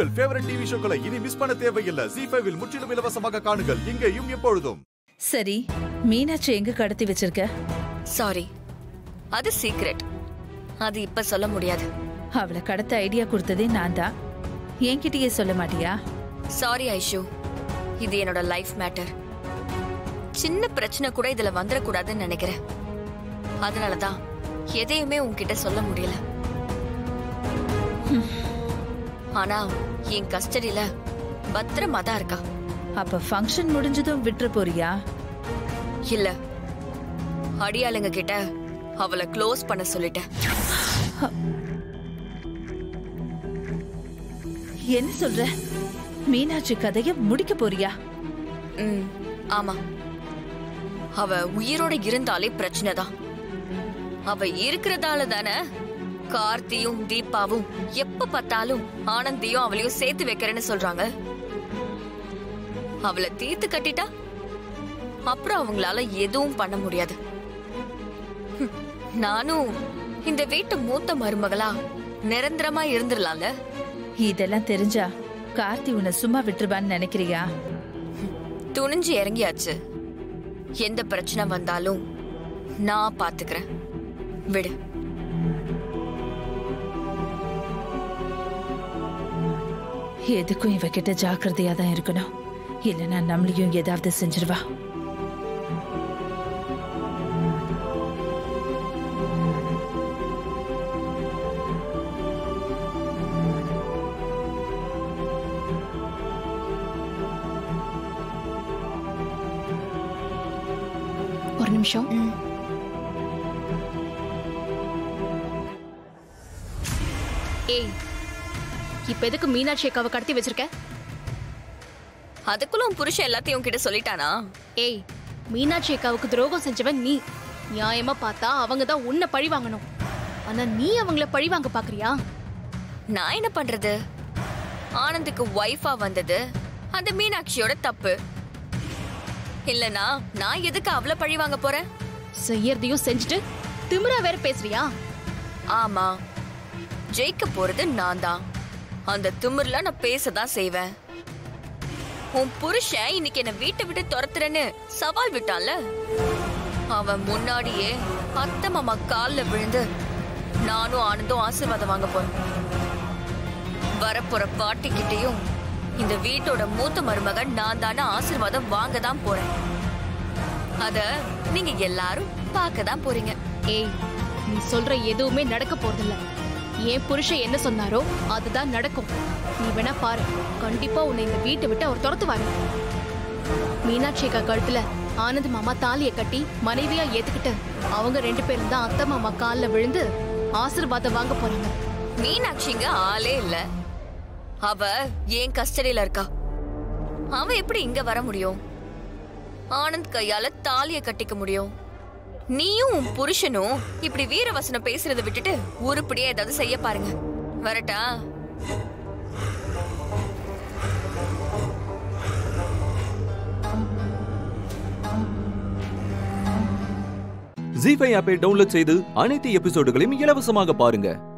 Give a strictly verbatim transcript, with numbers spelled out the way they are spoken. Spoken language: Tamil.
உங்கள் ஃபேவரட் டிவி ஷோக்களை இனி மிஸ் பண்ண தேவையில்லை. ஜீ ஃபைவ் இல் முற்றிலும் இலவசமாக காணுங்கள். இங்கேயும் எப்பொழுதும். சரி, மீனாட்சி எங்க கடத்தி வச்சிருக்க? சாரி, அது சீக்ரெட். அது இப்ப சொல்ல முடியாது. அவளை கடத்த ஐடியா கொடுத்ததே நான் தான். என்கிட்டயே சொல்ல மாட்டியா? சாரி ஐஷு, இது என்னோட லைஃப் மேட்டர். சின்ன பிரச்சனை கூட இதுல வந்துடக்கூடாதுன்னு நினைக்கிறேன். அதனாலதான் எதையுமே உன்கிட்ட சொல்ல முடியல. ஆனா என் கஸ்டடியில பத்திரமா தான் இருக்கா. அப்ப ஃபங்க்ஷன் முடிஞ்சதும் விட்டுற போறியா? இல்ல, அடியாளுங்க கிட்ட அவளை க்ளோஸ் பண்ண சொல்லிட்டேன். என்ன சொல்ற? மீனாட்சி கதைய முடிக்க போறியா? ம், ஆமா. அவ உயிரோட இருந்தாலே பிரச்சனை தான். அவ இருக்கிறதால தானே கார்த்தியும் தீபாவும் எப்ப பார்த்தாலும் ஆனந்தியும் அவளையும் சேர்த்து வைக்கிறேன்னு சொல்றாங்க. அவளை தீர்த்து கட்டிட்டா அப்புறம் அவங்களால எதுவும் பண்ண முடியாது. நானும் இந்த வீட்டு மூத்த மருமகளா நிரந்தரமா இருந்துடலாம்ல. இதெல்லாம் தெரிஞ்சா கார்த்தி உன்னை சும்மா விட்டுருவான்னு நினைக்கிறியா? துணிஞ்சு இறங்கியாச்சு. எந்த பிரச்சனை வந்தாலும் நான் பாத்துக்கிறேன். விடு. எதுக்கும் இவகிட்ட ஜாக்கிரதையா தான் இருக்கணும். இல்லைன்னா நம்மளையும் ஏதாவது செஞ்சிருவா. ஒரு நிமிஷம். ஏய், இப்ப எதுக்கு மீனாட்சி அக்காவை கடத்தி வச்சிருக்க? அதுக்குள்ள உன் புருஷன் எல்லாத்தையும் கிட்ட சொல்லிட்டானா? ஏய், மீனாட்சி அக்காவுக்கு துரோகம் செஞ்சவன் நீ. நியாயமா பார்த்தா அவங்க தான் உன்னை பழி வாங்கணும். ஆனா நீ அவங்கள பழி வாங்க பாக்குறியா? நான் என்ன பண்றது? ஆனந்துக்கு வைஃபா வந்தது அந்த மீனாட்சியோட தப்பு இல்லனா நான் எதுக்கு அவளை பழி வாங்க போறேன்? செய்யறதையும் செஞ்சுட்டு திமிரா வேற பேசுறியா? ஆமா, ஜெயிக்க போறது நான் தான். அந்த திமிர்ல நான் பேசதான் செய்வேன். உன் புருஷன் இன்னைக்கு என்ன வீட்டை விட்டு துரத்துறேன்னு சவால் விட்டான்ல, அவன் முன்னாடியே அத்தை மாமா கால்ல விழுந்து நானும் ஆனந்தும் ஆசீர்வாதம் வாங்க போறேன். வரப்போற பாட்டிக்கிட்டையும் இந்த வீட்டோட மூத்த மருமகன் நான் தானே ஆசீர்வாதம் வாங்க தான் போறேன். அத நீங்க எல்லாரும் பார்க்க தான் போறீங்க. ஏய், நீ சொல்ற எதுவுமே நடக்க போறதில்ல. என் புருஷன் என்ன சொன்னாரோ அதுதான் நடக்கும். நீ வேணா பாரு, கண்டிப்பா உன்னை இந்த வீட்டை விட்டு அவர் துரத்துவாரு. மீனாட்சி அக்கா கழுத்துல ஆனந்த் மாமா தாலியை கட்டி மனைவியா ஏத்துக்கிட்டு அவங்க ரெண்டு பேரும் தான் அத்தை மாமா கால்ல விழுந்து ஆசீர்வாதம் வாங்க போறாங்க. மீனாட்சிங்க ஆளே இல்ல. அவ ஏன் கஸ்டடியில இருக்கா. அவ எப்படி இங்க வர முடியும்? ஆனந்த் கையால தாலிய கட்டிக்க முடியும். நீயும் உன் புருஷனும் இப்படி வீரவசனம் பேசுறதை விட்டுட்டு உருப்படியா ஏதாவது செய்ய பாருங்க. வரட்டா? ஜீ ஃபைவ் ஆப்பை டவுன்லோட் செய்து அனைத்து எபிசோடுகளையும் இலவசமாக பாருங்க.